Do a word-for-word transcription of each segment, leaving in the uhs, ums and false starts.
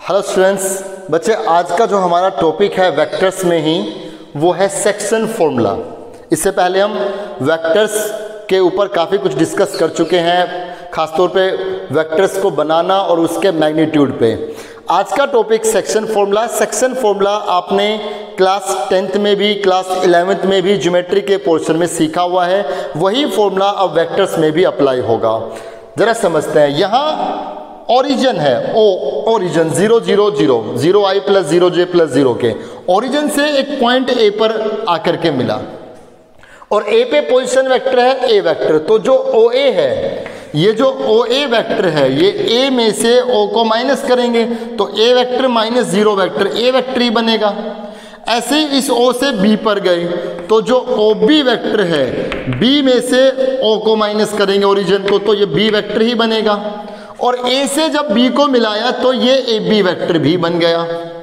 Hello students, बच्चे आज का जो हमारा टॉपिक है वेक्टर्स में ही वो है सेक्शन फॉर्मूला। इससे पहले हम वेक्टर्स के ऊपर काफ़ी कुछ डिस्कस कर चुके हैं, खासतौर पे वेक्टर्स को बनाना और उसके मैग्नीट्यूड पे। आज का topic section formula. Section formula आपने क्लास टेंथ में भी, क्लास इलेवेंथ में भी ज्योमेट्री के पोर्शन में सीखा हुआ है। वही फॉर्मूला अब वेक्टर्स में भी अप्लाई होगा। ज़रा समझते हैं। यहाँ ओरिजिन है, O origin zero zero zero zero I plus zero J plus zero K origin से एक पॉइंट ए पर आकर के मिला और ए पे पोजीशन वेक्टर है ए वेक्टर। तो जो ओ ए है, ये जो ओ ए वेक्टर है, ये ए में से ओ को माइनस करेंगे तो A vector minus zero vector A vector ही बनेगा। ऐसे ही इस ओ से बी पर गए तो जो ओ बी वेक्टर है, बी में से ओ को माइनस करेंगे ओरिजिन को तो ये बी वेक्टर ही बनेगा। और ए से जब बी को मिलाया तो ये ए बी वेक्टर भी बन गया।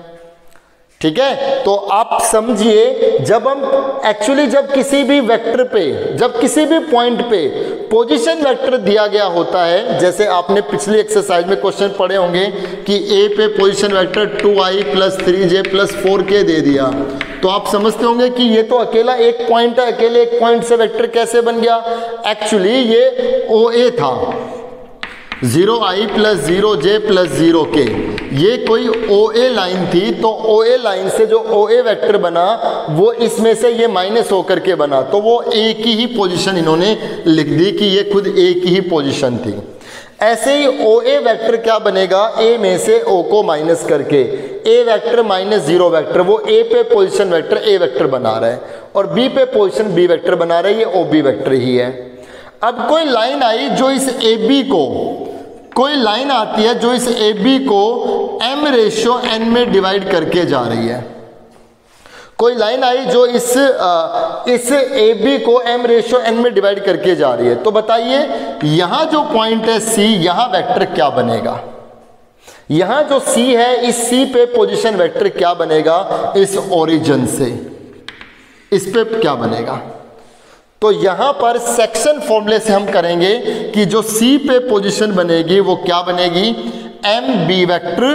ठीक है, तो आप समझिए, जब हम एक्चुअली जब किसी भी वेक्टर पे, जब किसी भी पॉइंट पे पोजीशन वेक्टर दिया गया होता है, जैसे आपने पिछली एक्सरसाइज में क्वेश्चन पढ़े होंगे कि ए पे position vector two I plus three J plus four K दे दिया, तो आप समझते होंगे कि ये तो अकेला एक पॉइंट है, अकेले एक पॉइंट से वेक्टर कैसे बन गया। एक्चुअली ये ओ ए था, zero I plus zero J plus zero K, ये कोई ओ ए लाइन थी। तो ओ ए लाइन से जो ओ ए वेक्टर बना वो इसमें से ये माइनस होकर के बना, तो वो ए की ही पोजीशन इन्होंने लिख दी कि ये खुद ए की ही पोजीशन थी। ऐसे ही ओ ए वेक्टर क्या बनेगा, ए में से ओ को माइनस करके A vector minus zero vector, वो ए पे पोजीशन वेक्टर ए वेक्टर बना रहा है और बी पे पोजीशन बी वेक्टर बना रहा है, ये ओ बी वेक्टर ही है। अब कोई लाइन आई जो इस ए बी को, कोई लाइन आती है जो इस ए बी को m रेशियो n में डिवाइड करके जा रही है। कोई लाइन आई जो इस आ, इस ए बी को m रेशियो n में डिवाइड करके जा रही है। तो बताइए यहां जो पॉइंट है C, यहां वेक्टर क्या बनेगा। यहां जो C है, इस C पे पोजीशन वेक्टर क्या बनेगा, इस ओरिजिन से इस पे क्या बनेगा। तो यहां पर सेक्शन फॉर्मूले से हम करेंगे कि जो C पे पोजीशन बनेगी वो क्या बनेगी, M B vector,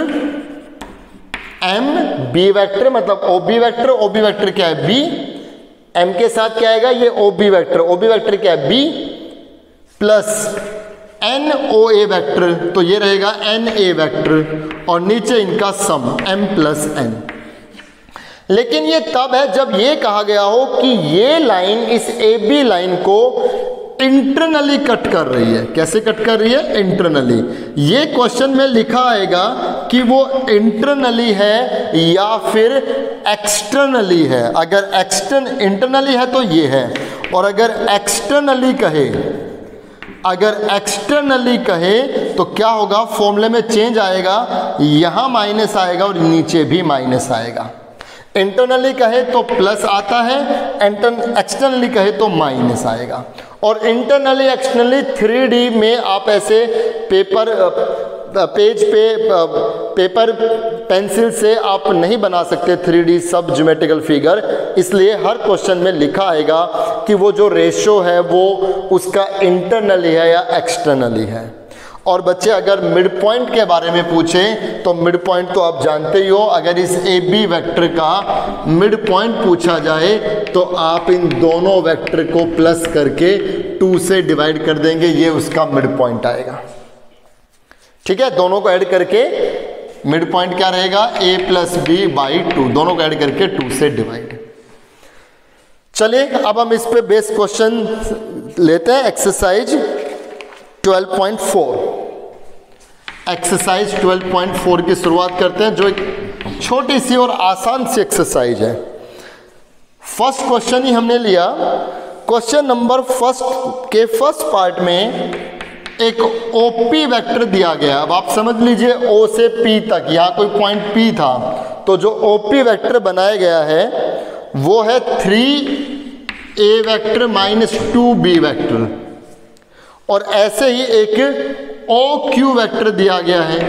M B vector मतलब O B vector, O B vector क्या है बी, एम के साथ क्या आएगा ये O B vector, O B vector क्या है B, plus N O A vector, तो ये रहेगा एन ए वेक्टर और नीचे इनका सम एम प्लस एन। लेकिन ये तब है जब ये कहा गया हो कि ये लाइन इस ए बी लाइन को इंटरनली कट कर रही है। कैसे कट कर रही है, इंटरनली। ये क्वेश्चन में लिखा आएगा कि वो इंटरनली है या फिर एक्सटर्नली है। अगर एक्सटर्न इंटरनली है तो ये है, और अगर एक्सटर्नली कहे अगर एक्सटर्नली कहे तो क्या होगा, फॉर्मूले में चेंज आएगा, यहां माइनस आएगा और नीचे भी माइनस आएगा। इंटरनली कहे तो प्लस आता है, एक्सटर्नली कहे तो माइनस आएगा। और इंटरनली एक्सटर्नली थ्री डी में आप ऐसे पेपर पेज पे पेपर पेंसिल से आप नहीं बना सकते थ्री डी सब ज्योमेट्रिकल फिगर, इसलिए हर क्वेश्चन में लिखा आएगा कि वो जो रेशो है वो उसका इंटरनली है या एक्सटर्नली है। और बच्चे अगर मिड पॉइंट के बारे में पूछें तो मिड पॉइंट तो आप जानते ही हो, अगर इस ए बी वेक्टर का मिड पॉइंट पूछा जाए तो आप इन दोनों वेक्टर को प्लस करके टू से डिवाइड कर देंगे, ये उसका मिड पॉइंट आएगा। ठीक है, दोनों को ऐड करके मिड पॉइंट क्या रहेगा, A plus B by two, दोनों को ऐड करके टू से डिवाइड। चलिए अब हम इस पे बेस क्वेश्चन लेते हैं। Exercise twelve point four, exercise twelve point four की शुरुआत करते हैं, जो एक छोटी सी और आसान सी एक्सरसाइज है। फर्स्ट क्वेश्चन ही हमने लिया। क्वेश्चन नंबर फर्स्ट के फर्स्ट पार्ट में एक ओपी वेक्टर दिया गया। अब आप समझ लीजिए ओ से पी तक, यहाँ कोई पॉइंट पी था, तो जो ओपी वेक्टर बनाया गया है वो है three A vector minus two B vector. और ऐसे ही एक ओ क्यू वेक्टर दिया गया है।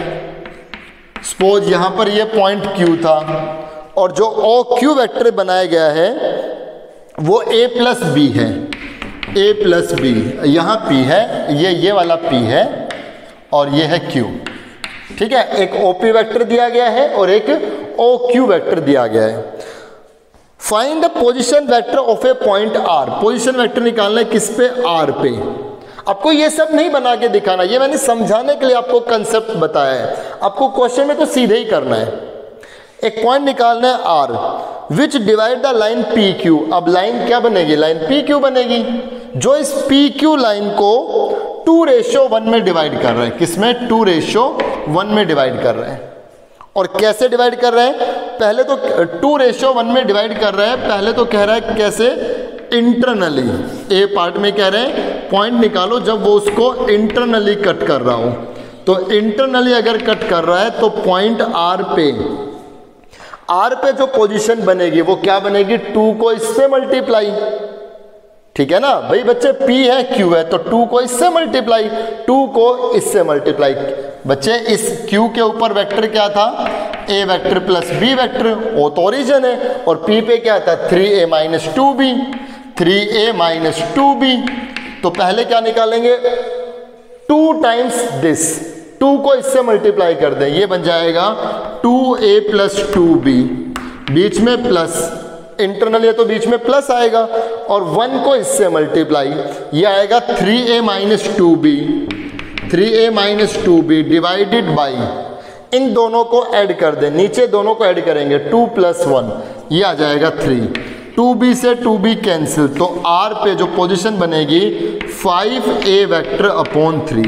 सपोज यहां पर ये पॉइंट क्यू था और जो ओ क्यू वेक्टर बनाया गया है वो ए प्लस बी है, ए प्लस बी, यहाँ पी है, ये ये वाला पी है और ये है क्यू। ठीक है, एक ओपी वेक्टर दिया गया है और एक ओ क्यू वेक्टर दिया गया है। Find the position vector of a point R, position vector निकालना है किस पे, आर पे। आपको ये सब नहीं बना के दिखाना, ये मैंने समझाने के लिए आपको कंसेप्ट बताया है, आपको क्वेश्चन में तो सीधे ही करना है। एक पॉइंट निकालना है R which divide the line P Q. अब लाइन क्या बनेगी, लाइन पी क्यू बनेगी, जो इस पी क्यू लाइन को टू रेशो वन में डिवाइड कर रहे हैं, किसमें, टू रेशो वन में डिवाइड कर रहे हैं। और कैसे डिवाइड कर रहे हैं, पहले तो टू रेशो वन में डिवाइड कर रहे हैं, पहले तो कह रहा है कैसे, इंटरनली। ए पार्ट में कह रहे हैं पॉइंट निकालो जब वो उसको इंटरनली कट कर रहा हो, तो इंटरनली अगर कट कर रहा है तो पॉइंट आर पे, आर पे जो पोजीशन बनेगी वो क्या बनेगी, टू को इससे मल्टीप्लाई, ठीक है ना भाई बच्चे, P है Q है तो टू को इससे मल्टीप्लाई, टू को इससे मल्टीप्लाई। बच्चे इस Q के ऊपर वेक्टर क्या था, A vector plus B vector, वो तो ओरिजिन है, और P पे क्या था, three A minus two B, three A minus two B. तो पहले क्या निकालेंगे, टू टाइम्स दिस, टू को इससे मल्टीप्लाई कर दें, ये बन जाएगा two A plus two B, बीच में प्लस, इंटरनल है तो बीच में प्लस आएगा, और वन को इससे मल्टीप्लाई, ये आएगा three A minus two B, three A minus two B divided by, इन दोनों को ऐड कर दें, नीचे दोनों को ऐड करेंगे, टू प्लस वन, ये आ जाएगा थ्री, टू बी से टू बी कैंसिल, तो आर पे जो पोजीशन बनेगी five A vector upon three,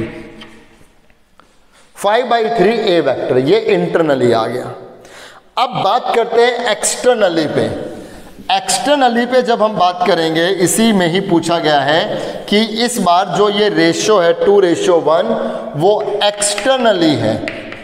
five by three A vector, ये इंटरनली आ गया। अब बात करते हैं एक्सटर्नली पे। एक्सटर्नली पे जब हम बात करेंगे, इसी में ही पूछा गया है कि इस बार जो ये रेशो है टू रेशो वन, वो एक्सटर्नली है।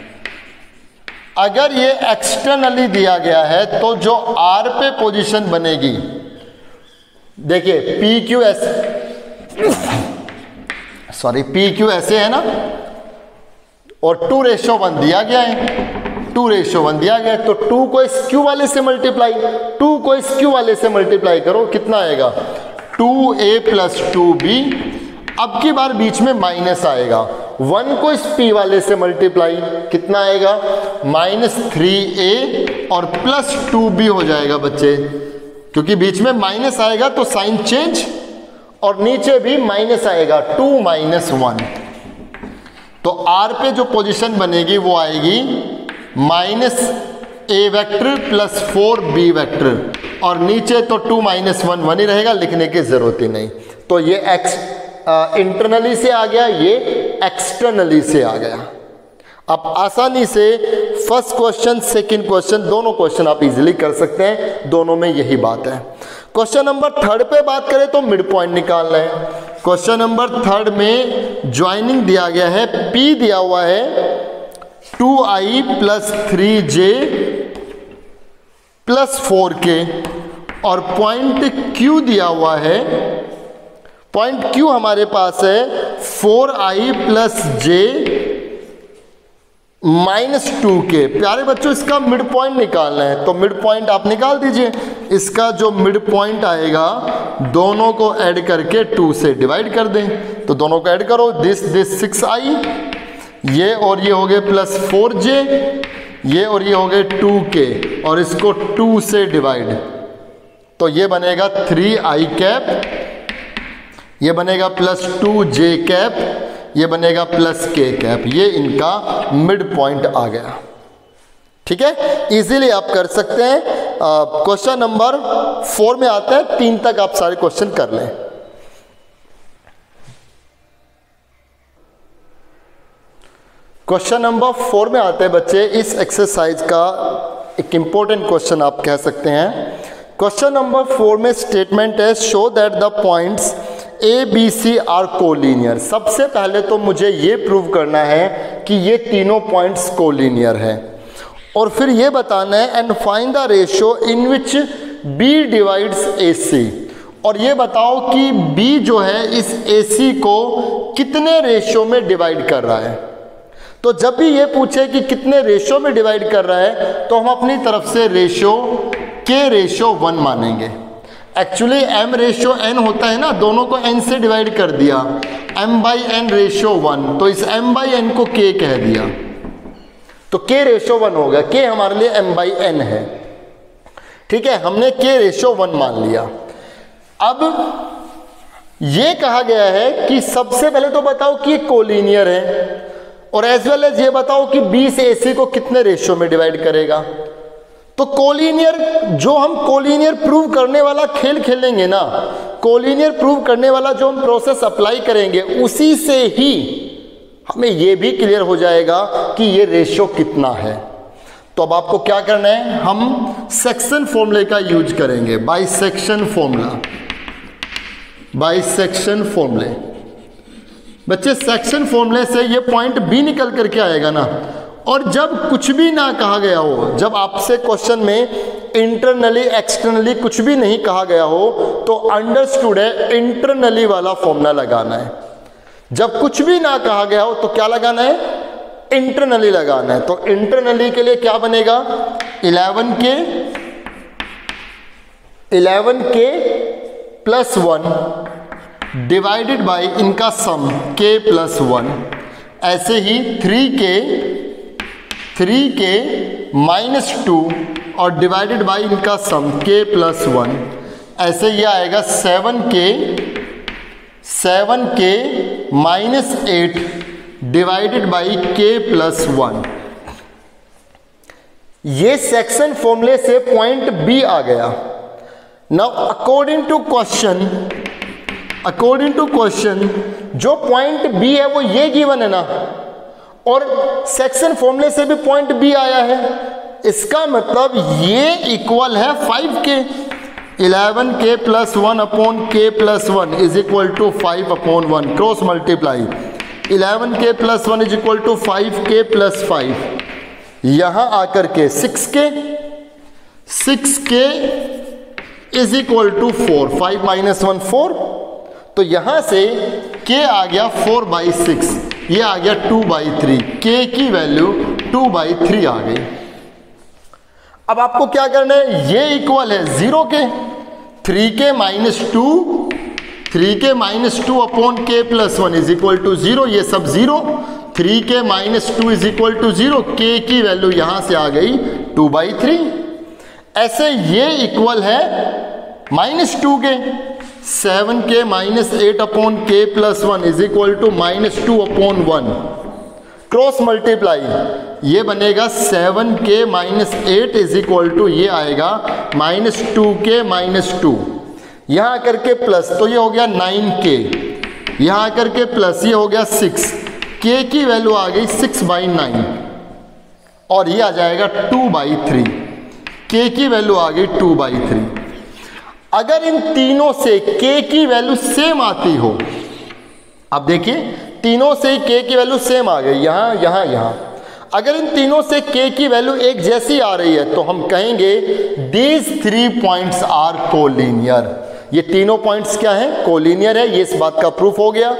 अगर ये एक्सटर्नली दिया गया है तो जो आर पे पोजीशन बनेगी, देखिए पी क्यू ऐसे, सॉरी पी क्यू ऐसे है ना, और टू रेशो वन दिया गया है, टू रेशो वन दिया गया है, तो टू को इस क्यू वाले से मल्टीप्लाई, टू को इस क्यू वाले से मल्टीप्लाई करो, कितना आएगा, two A plus two B. अब की बार बीच में माइनस आएगा, वन को इस पी वाले से मल्टीप्लाई, कितना आएगा, माइनस थ्री ए और प्लस टू बी हो जाएगा बच्चे, क्योंकि बीच में माइनस आएगा तो साइन चेंज, और नीचे भी माइनस आएगा, टू माइनस वन। तो आर पे जो पोजीशन बनेगी वो आएगी minus A vector plus four B vector, और नीचे तो टू माइनस वन वन ही रहेगा, लिखने की जरूरत ही नहीं। तो ये एक्स इंटरनली से आ गया, ये एक्सटर्नली से आ गया। आप आसानी से फर्स्ट क्वेश्चन सेकंड क्वेश्चन दोनों क्वेश्चन आप इजीली कर सकते हैं, दोनों में यही बात है। क्वेश्चन नंबर थर्ड पे बात करें तो मिड पॉइंट निकालना है। क्वेश्चन नंबर थर्ड में ज्वाइनिंग दिया गया है, P दिया हुआ है two I plus three J plus four K, और पॉइंट Q दिया हुआ है, पॉइंट Q हमारे पास है four I plus J minus two K. प्यारे बच्चों इसका मिड पॉइंट निकालना है, तो मिड पॉइंट आप निकाल दीजिए। इसका जो मिड पॉइंट आएगा दोनों को ऐड करके टू से डिवाइड कर दें, तो दोनों को ऐड करो, दिस दिस सिक्स आई, ये और ये हो गए प्लस फोर जे, ये और ये हो गए टू के, और इसको टू से डिवाइड, तो ये बनेगा थ्री आई कैप, ये बनेगा प्लस टू जे कैप, ये बनेगा प्लस के कैप, ये इनका मिड पॉइंट आ गया। ठीक है, इजीली आप कर सकते हैं। क्वेश्चन नंबर फोर में आते हैं, तीन तक आप सारे क्वेश्चन कर लें। क्वेश्चन नंबर फोर में आते हैं बच्चे, इस एक्सरसाइज का एक इंपॉर्टेंट क्वेश्चन आप कह सकते हैं। क्वेश्चन नंबर फोर में स्टेटमेंट है show that the points A B C are collinear. सबसे पहले तो मुझे ये प्रूव करना है कि ये तीनों पॉइंट्स कोलिनियर हैं, और फिर ये बताना है and find the ratio in which B divides A C, और ये बताओ कि बी जो है इस ए सी को कितने रेशियो में डिवाइड कर रहा है। तो जब भी ये पूछे कि कितने रेशियो में डिवाइड कर रहा है, तो हम अपनी तरफ से रेशियो के रेशियो वन मानेंगे। एक्चुअली m रेशियो n होता है ना, दोनों को n से डिवाइड कर दिया, m by N ratio one, तो इस m बाई एन को k कह दिया। तो k रेशो वन होगा, k हमारे लिए m बाई एन है, ठीक है, हमने k रेशो वन मान लिया। अब ये कहा गया है कि सबसे पहले तो बताओ कि ये कोलिनियर है, और एज वेल एज ये बताओ कि बी से एसी को कितने रेशियो में डिवाइड करेगा। तो कोलिनियर, जो हम कोलिनियर प्रूव करने वाला खेल खेलेंगे ना, कोलिनियर प्रूव करने वाला जो हम प्रोसेस अप्लाई करेंगे, उसी से ही हमें ये भी क्लियर हो जाएगा कि ये रेशियो कितना है। तो अब आपको क्या करना है, हम सेक्शन फॉर्मूले का यूज करेंगे, बाइसेक्शन फॉर्मूला, बाइसेक्शन फॉर्मूले। बच्चे सेक्शन फॉर्मूले से ये पॉइंट बी निकल करके आएगा ना, और जब कुछ भी ना कहा गया हो, जब आपसे क्वेश्चन में इंटरनली एक्सटर्नली कुछ भी नहीं कहा गया हो, तो अंडरस्टूड है इंटरनली वाला फॉर्मूला लगाना है। जब कुछ भी ना कहा गया हो तो क्या लगाना है, इंटरनली लगाना है। तो इंटरनली के लिए क्या बनेगा, इलेवन के eleven K plus one divided by इनका सम k प्लस वन, ऐसे ही three K three K minus two और डिवाइडेड बाई इनका सम k प्लस वन, ऐसे ये आएगा सेवन के सेवन के minus eight divided by k plus one. ये सेक्शन फॉर्मूले से पॉइंट बी आ गया। Now according to question according to question जो पॉइंट बी है वो ये गिवन है ना, और सेक्शन फॉर्मूले से भी पॉइंट बी आया है, इसका मतलब ये इक्वल है five K. Eleven K plus one upon के plus one is equal to five upon one, cross multiply, eleven K plus one is equal to five K plus five, यहां आकर के six K six K is equal to four, five minus one four, तो यहां से k आ गया four by six, ये आ गया टू बाई थ्री, k की वैल्यू टू बाई थ्री आ गई। अब आपको क्या करना है, ये इक्वल है zero K, three K minus two three K minus two upon के plus one is equal to zero, ये सब zero, three K minus two is equal to zero, K की वैल्यू यहां से आ गई टू बाई थ्री। ऐसे ये equal है माइनस टू के, सेवन के माइनस एट अपॉन के plus one is equal to minus two upon one, cross multiply, ये बनेगा सेवन के minus eight is equal to ये आएगा minus two k minus two, यहां आकर के प्लस, तो ये हो गया नाइन के, यहां आकर के प्लस, ये हो गया सिक्स, के की वैल्यू आ गई सिक्स बाई नाइन, और ये आ जाएगा टू बाई थ्री, के की वैल्यू आ गई टू बाई थ्री। अगर इन तीनों से k की वैल्यू सेम आती हो, अब देखिए तीनों से k की वैल्यू सेम आ गई, यहां यहां यहां, अगर इन तीनों से k की वैल्यू एक जैसी आ रही है तो हम कहेंगे these three points are collinear. ये तीनों पॉइंट्स क्या हैं, कोलिनियर है, ये इस बात का प्रूफ हो गया,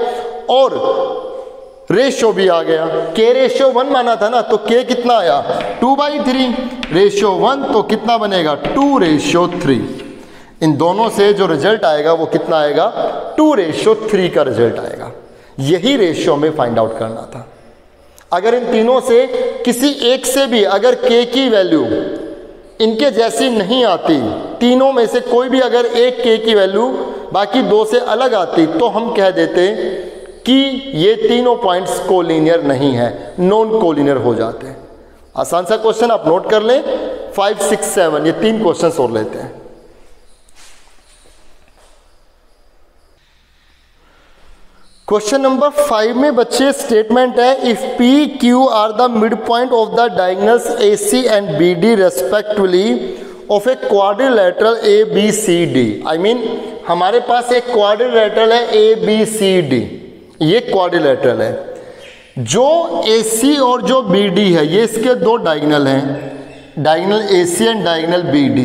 और रेशियो भी आ गया। k रेशियो वन माना था ना, तो k कितना आया two by three, ratio one तो कितना बनेगा टू रेशियो थ्री। इन दोनों से जो रिजल्ट आएगा वो कितना आएगा, टू रेशियो थ्री का रिजल्ट आएगा। यही रेशियो में फाइंड आउट करना था। अगर इन तीनों से किसी एक से भी अगर k की वैल्यू इनके जैसी नहीं आती, तीनों में से कोई भी अगर एक k की वैल्यू बाकी दो से अलग आती, तो हम कह देते कि ये तीनों पॉइंट्स कोलिनियर नहीं है, नॉन कोलिनियर हो जाते हैं। आसान सा क्वेश्चन आप नोट कर लें, फाइव सिक्स सेवन, ये तीन क्वेश्चन और लेते हैं। क्वेश्चन नंबर फाइव में बच्चे स्टेटमेंट है, if P Q R the mid point of the diagonals A C and B D respectively of a quadrilateral A B C D. I mean हमारे पास एक क्वाड्रिलेटरल है ए बी सी डी, ये quadrilateral है, जो A C और जो B D है ये इसके दो डायगोनल हैं, diagonal A C and diagonal B D.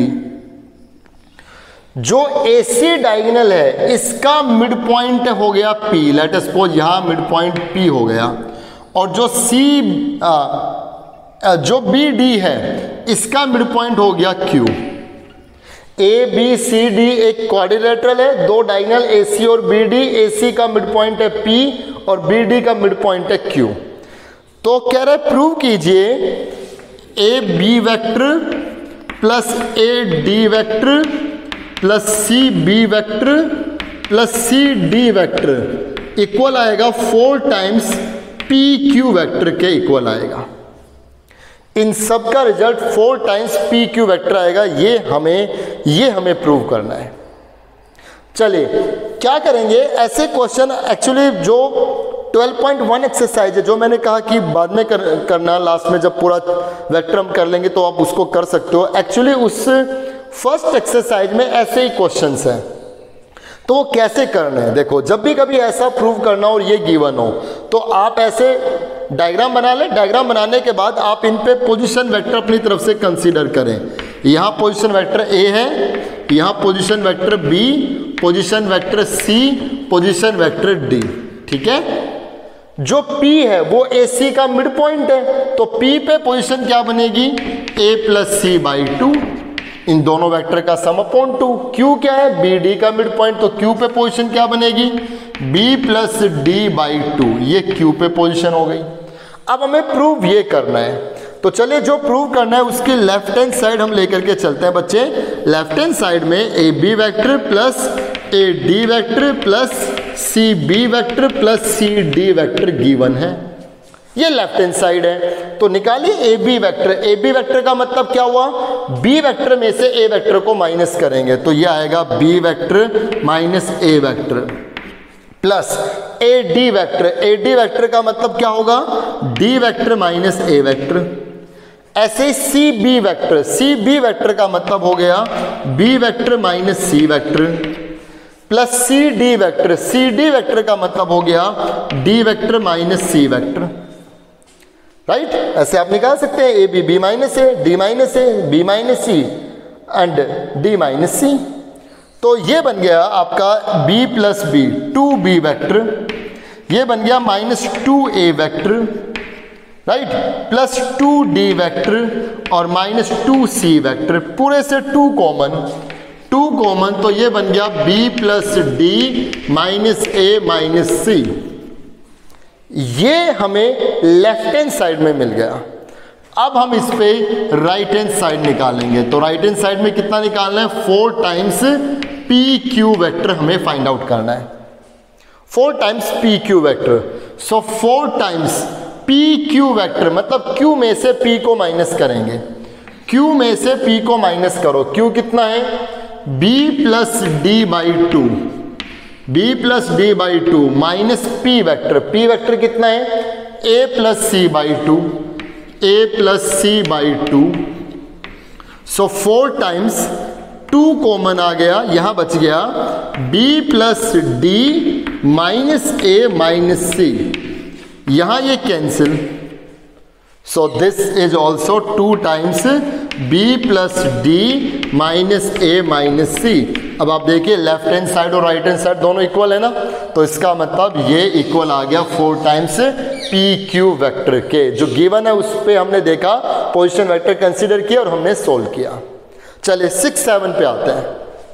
जो ए सी डायगोनल है इसका मिड पॉइंट हो गया P, लेट अस सपोज यहां मिड पॉइंट P हो गया, और जो C आ, जो बी डी है इसका मिड पॉइंट हो गया Q। A B C D एक क्वाड्रिलेटरल है, दो डायगोनल ए सी और बी डी, ए सी का मिड पॉइंट है P और बी डी का मिड पॉइंट है Q। तो कह रहे प्रूव कीजिए A B vector plus A D vector plus C B vector plus C D vector equal आएगा four times P Q vector के इक्वल आएगा। इन सब का result four times P Q vector आएगा। ये हमें ये हमें प्रूव करना है। चलिए क्या करेंगे, ऐसे क्वेश्चन एक्चुअली जो ट्वेल्व पॉइंट वन एक्सरसाइज है, जो मैंने कहा कि बाद में कर, करना लास्ट में जब पूरा वेक्टर हम कर लेंगे तो आप उसको कर सकते हो। एक्चुअली उस फर्स्ट एक्सरसाइज में ऐसे ही क्वेश्चंस हैं, तो वो कैसे करने हैं देखो। जब भी कभी ऐसा प्रूव करना और ये गिवन हो तो आप ऐसे डायग्राम बना लें। डायग्राम बनाने के बाद आप इन पे पोजीशन वेक्टर अपनी तरफ से कंसीडर करें। यहाँ पोजीशन वेक्टर ए है, यहाँ position vector B, position vector C, position vector D. ठीक है, जो P है वो ए सी का मिड पॉइंट है, तो P पे पोजीशन क्या बनेगी, a plus C by two, इन दोनों वेक्टर का सम अपॉन टू। Q क्या है, बी डी का मिड पॉइंट, तो Q पे पोजीशन क्या बनेगी, B plus D by two, ये Q पे पोजीशन हो गई। अब हमें प्रूव ये करना है, तो चलिए जो प्रूव करना है उसकी लेफ्ट हैंड साइड हम लेकर के चलते हैं बच्चे। लेफ्ट हैंड साइड में A B vector plus A D vector plus C B vector plus C D vector given है। ये लेफ्ट हैंड साइड है, तो निकालिए A B vector. A B vector का मतलब क्या हुआ, बी वैक्टर में से ए वैक्टर को माइनस करेंगे, तो ये आएगा B vector minus A vector plus A D vector. A D vector का मतलब क्या होगा, D vector minus A vector. ऐसे ही C B vector, C B vector का मतलब हो गया B vector minus C vector plus C D vector. C D vector का मतलब हो गया D vector minus C vector. Right, ऐसे आप निकाल सकते हैं, A B B minus A, D minus A, B minus C and D minus C. तो ये बन गया आपका b plus B, two B vector. ये बन गया minus two A vector, right, plus two D vector और माइनस टू सी वैक्टर। पूरे से टू कॉमन, टू कॉमन, तो ये बन गया b plus D minus A minus C. ये हमें लेफ्ट हैंड साइड में मिल गया। अब हम इस पे राइट हैंड साइड निकालेंगे, तो राइट हैंड साइड में कितना निकालना है, four times P Q vector हमें फाइंड आउट करना है। Four times P Q vector, so four times P Q vector मतलब Q में से P को माइनस करेंगे। Q में से P को माइनस करो, Q कितना है, B plus D by two, B plus D by two minus P vector. P vector कितना है, A plus C by two, A plus C by two. So four times two common आ गया, यहां बच गया B plus D minus A minus C. यहां ये cancel, so this is also two times B plus D minus A minus C. अब आप देखिए लेफ्ट हैंड साइड और राइट हैंड साइड दोनों इक्वल है ना, तो इसका मतलब ये इक्वल आ गया four times P Q vector के। जो गिवन है उस पर हमने देखा, पोजीशन वेक्टर कंसीडर किया और हमने सोल्व किया। चलिए सिक्स सेवन पे आते हैं।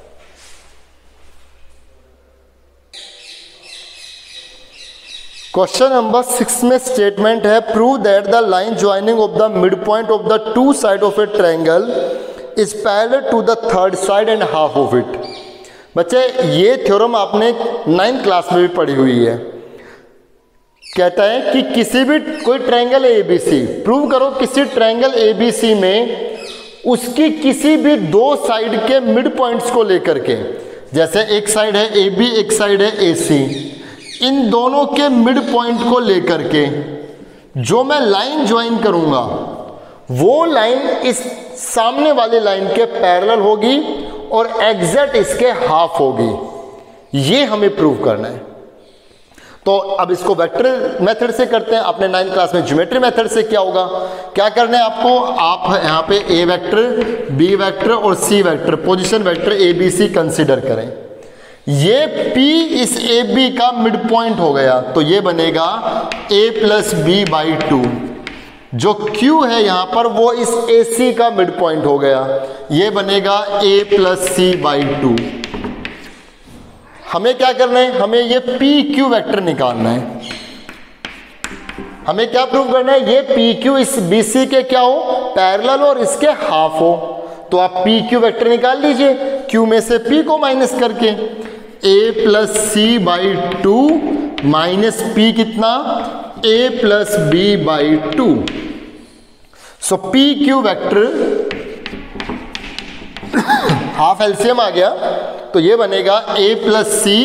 क्वेश्चन नंबर सिक्स में स्टेटमेंट है, prove that the line joining of the mid point of the two side of a triangle is parallel to the third side and half of it. बच्चे ये theorem आपने ninth class में भी पढ़ी हुई है। कहता है कि किसी भी कोई triangle A B C, prove करो किसी ट्रायंगल ए बी सी में उसकी किसी भी दो साइड के मिड पॉइंट्स को लेकर के, जैसे एक साइड है ए बी, एक साइड है ए सी, इन दोनों के मिड पॉइंट को लेकर के जो मैं लाइन ज्वाइन करूंगा वो लाइन इस सामने वाली लाइन के पैरेलल होगी और एग्जैक्ट इसके हाफ होगी। ये हमें प्रूव करना है। तो अब इसको वेक्टर मेथड से करते हैं। अपने नाइन्थ क्लास में ज्योमेट्री मेथड से क्या होगा, क्या करना है आपको, आप यहाँ पे ए वेक्टर, बी वेक्टर और C vector, position vector A B C consider करें। ये P इस ए बी का मिड पॉइंट हो गया, तो ये बनेगा a plus B by two. जो Q है यहाँ पर वो इस ए सी का मिड पॉइंट हो गया, ये बनेगा a plus C by two. हमें क्या करना है, हमें ये पी क्यू वेक्टर निकालना है। हमें क्या प्रूव करना है, ये पी क्यू इस बी सी के क्या हो, पैरेलल और इसके हाफ हो। तो आप पी क्यू वेक्टर निकाल लीजिए, क्यू में से पी को माइनस करके, A plus C by two minus P कितना, A plus B by two. So P Q vector half LCM आ गया, तो ये बनेगा A plus C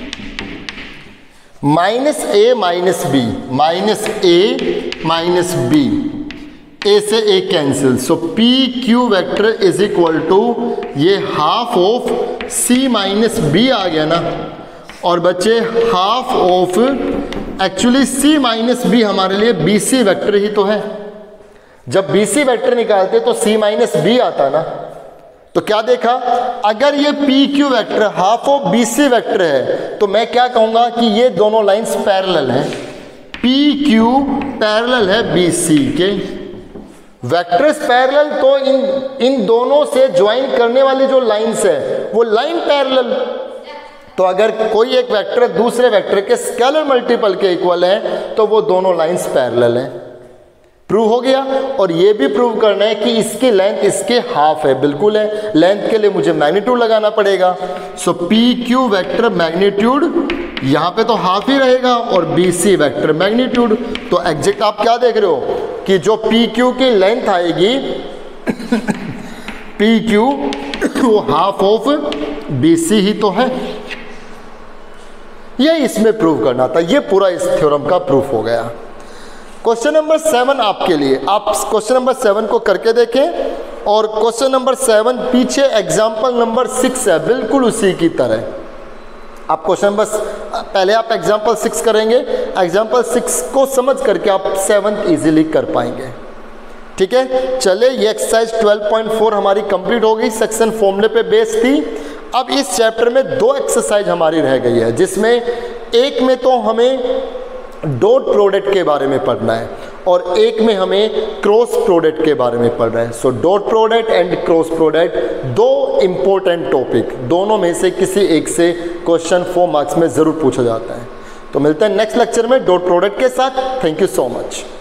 minus A minus B, minus A minus B, A से A cancel. So P Q vector is equal to ये half of C minus B आ गया ना, और बच्चे half of, actually C minus B हमारे लिए B C vector ही तो है। जब बी सी वेक्टर निकालते तो सी माइनस बी आता ना, तो क्या देखा, अगर ये P Q vector half of B C vector है तो मैं क्या कहूंगा कि ये दोनों लाइंस पैरेलल हैं, पी क्यू पैरेलल है बी सी के। वेक्टर्स पैरेलल तो इन इन दोनों से ज्वाइन करने वाली जो लाइंस है वो लाइन पैरेलल। तो अगर कोई एक वेक्टर दूसरे वेक्टर के स्केलर मल्टीपल के इक्वल है तो वो दोनों लाइंस पैरेलल हैं। प्रूव हो गया। और ये भी प्रूव करना है कि इसकी लेंथ इसके हाफ है, बिल्कुल है। लेंथ के लिए मुझे मैग्नीट्यूड लगाना पड़ेगा। So P Q vector magnitude यहाँ पे तो हाफ ही रहेगा और बी सी वेक्टर मैग्नीट्यूड। तो एग्जैक्ट आप क्या देख रहे हो कि जो पी क्यू की लेंथ आएगी पी क्यू वो हाफ ऑफ बी सी ही तो है। ये इसमें प्रूव करना था। ये पूरा इस थ्योरम का प्रूफ हो गया। क्वेश्चन नंबर सेवन आपके लिए, आप क्वेश्चन नंबर सेवन को करके देखें। और क्वेश्चन नंबर सेवन पीछे एग्जाम्पल नंबर सिक्स है, बिल्कुल उसी की तरह। आप क्वेश्चन नंबर पहले आप एग्जाम्पल सिक्स करेंगे, एग्जाम्पल सिक्स को समझ करके आप सेवन इजीली कर पाएंगे। ठीक है, चले ये एक्सरसाइज ट्वेल्व पॉइंट फोर हमारी कंप्लीट हो गई, सेक्शन फॉर्मूले पे बेस्ड थी। अब इस चैप्टर में दो एक्सरसाइज हमारी रह गई है, जिसमें एक में तो हमें डॉट प्रोडक्ट के बारे में पढ़ना है और एक में हमें क्रॉस प्रोडक्ट के बारे में पढ़ना है। So dot product and cross product दो इंपॉर्टेंट टॉपिक, दोनों में से किसी एक से क्वेश्चन फोर मार्क्स में ज़रूर पूछा जाता है। तो मिलते हैं नेक्स्ट लेक्चर में डॉट प्रोडक्ट के साथ। Thank you so much.